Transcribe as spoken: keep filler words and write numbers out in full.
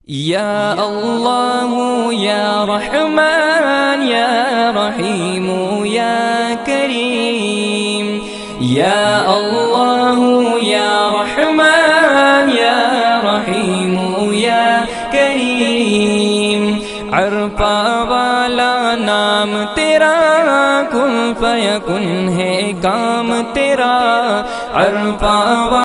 या अल्लाह या रहमान या रहीम या करीम। या अल्लाह या रहमान या रहीम या करीम। अरफा वाला नाम तेरा, कुन फयकुन है काम तेरा। अरफा